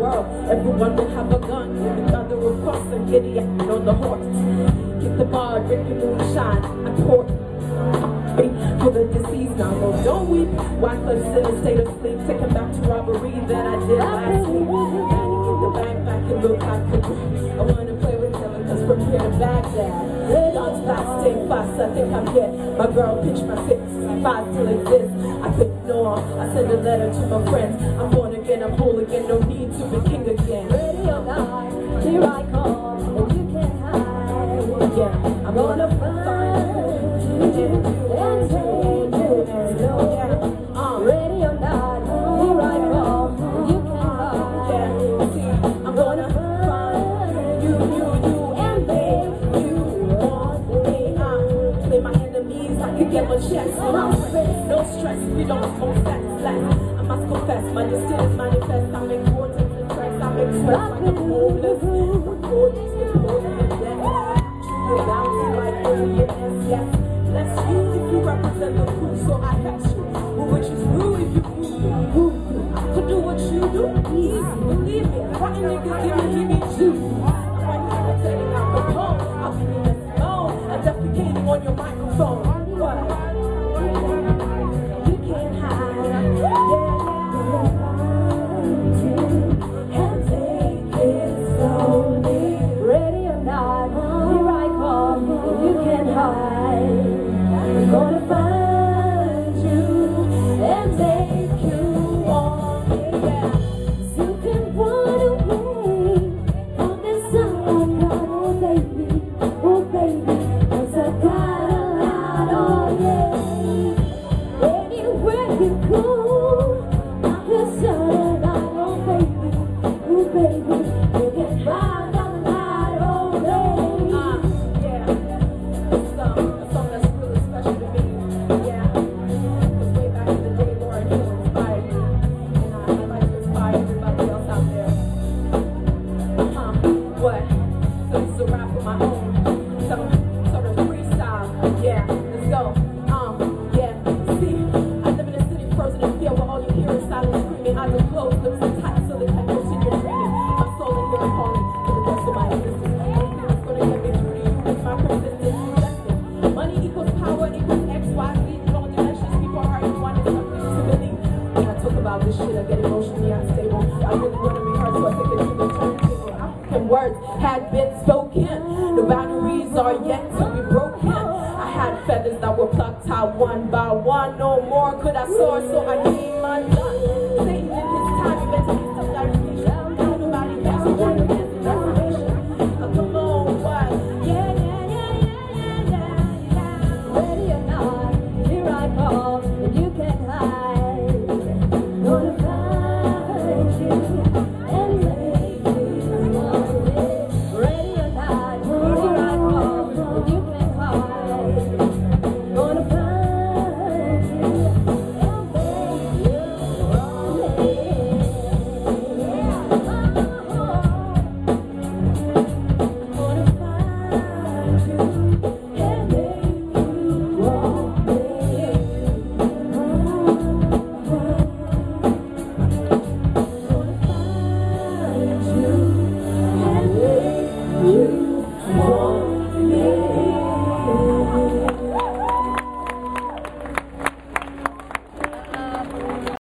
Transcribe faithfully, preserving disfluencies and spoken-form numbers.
world. Everyone will have a gun. The thunder will cross and giddy on the horse. Kick the mud, rip your moonshine, and pour for the deceased. Now no, don't weep. Why? Cause in a state of sleep, taken back to robbery that I did last week. Gotta get the bag back and look like a I wanna play with them cause prepare to Baghdad. Guns fast, stay fast, I think I'm here. My girl pitched my six, five still exists. I couldn't know, I send a letter to my friends. I'm born again, I'm whole again, no need to be king again. Ready or not, here I come, and you can't hide. Yeah, I'm gonna find you and take you and know. Uh, Ready or not, here I come, and you can't hide. yeah, see, I'm gonna find you, you, you, and make you want me. Uh, play my enemies, I could get my checks. No stress, we don't smoke sex less. I must confess, my destiny is manifest. I make words and tracks, I make sweat like I'm homeless. My gorgeous with poison and death. You're bouncing like alienness, yes. Bless you if you represent the crew, so I catch you. But which is rude if you prove I could do what you do, easy, believe me. Rotten niggas give me, give me juice. I'm right here telling out the phone. I'll give you this phone. I'm defecating on your microphone. What? You can't hide. Yeah, yeah. And take it slowly. Ready or not, here I come, and you can't hide. I'm gonna find you and take you on me. Yeah. You can run away from this song I got, oh baby, oh baby, 'cause I got a lot on you. Anywhere you go, I feel so alive, oh baby, oh baby, you can find a lot, oh baby. Uh, yeah, it's um, a song that's really special to me. Yeah, because way back in the day, Lauren Hill inspired me, and I, I like to inspire everybody else out there. Uh huh. What? So this is a rap of my own, some sort of freestyle. Yeah, let's go. Um, yeah. See, I live in a city frozen in fear, where all you hear is silent screaming. Eyes are closed, lips are tight, so they can't continue dreaming. My soul in here calling for the rest of my existence. It's gonna get me through to you with my persistence. Justice. Money equals power equals X, Y, Z. Long dimensions, people are arguing, wanting something to believe. When I talk about this shit, I get emotionally unstable. I really wanna be heard, so I take it to the turntable. African words had been spoken. The boundaries are yet to be broken. I had feathers that were plucked out one by one. No more could I soar, so I gave